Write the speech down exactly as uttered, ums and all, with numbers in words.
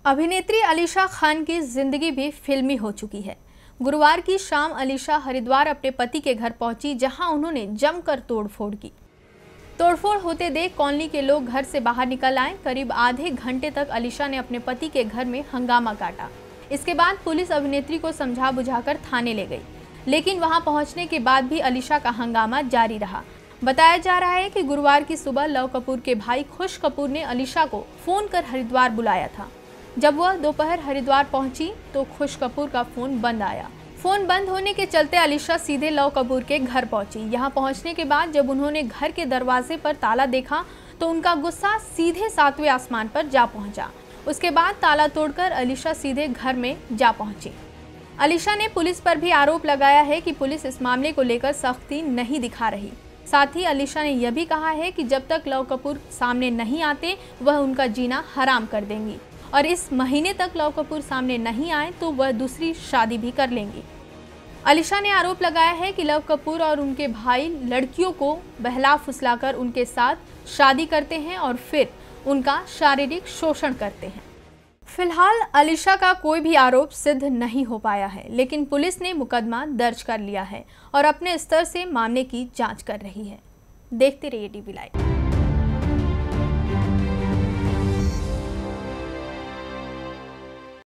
अभिनेत्री अलीशा खान की जिंदगी भी फिल्मी हो चुकी है। गुरुवार की शाम अलीशा हरिद्वार अपने पति के घर पहुंची, जहां उन्होंने जमकर तोड़फोड़ की। तोड़फोड़ होते देख कॉलोनी के लोग घर से बाहर निकल आए। करीब आधे घंटे तक अलीशा ने अपने पति के घर में हंगामा काटा। इसके बाद पुलिस अभिनेत्री को समझा बुझाकर थाने ले गई, लेकिन वहां पहुंचने के बाद भी अलीशा का हंगामा जारी रहा। बताया जा रहा है कि गुरुवार की सुबह लव कपूर के भाई खुश कपूर ने अलीशा को फोन कर हरिद्वार बुलाया था। जब वह दोपहर हरिद्वार पहुंची तो खुश कपूर का फोन बंद आया। फोन बंद होने के चलते अलीशा सीधे लव कपूर के घर पहुंची। यहां पहुंचने के बाद जब उन्होंने घर के दरवाजे पर ताला देखा तो उनका गुस्सा सीधे सातवें आसमान पर जा पहुंचा। उसके बाद ताला तोड़कर अलीशा सीधे घर में जा पहुंची। अलीशा ने पुलिस पर भी आरोप लगाया है कि पुलिस इस मामले को लेकर सख्ती नहीं दिखा रही। साथ ही अलीशा ने यह भी कहा है कि जब तक लव कपूर सामने नहीं आते वह उनका जीना हराम कर देंगी, और इस महीने तक लव कपूर सामने नहीं आए तो वह दूसरी शादी भी कर लेंगी। अलीशा ने आरोप लगाया है कि लव कपूर और उनके भाई लड़कियों को बहला फुसलाकर उनके साथ शादी करते हैं और फिर उनका शारीरिक शोषण करते हैं। फिलहाल अलीशा का कोई भी आरोप सिद्ध नहीं हो पाया है, लेकिन पुलिस ने मुकदमा दर्ज कर लिया है और अपने स्तर से मामले की जांच कर रही है। देखते रहिए टीवी लाइव।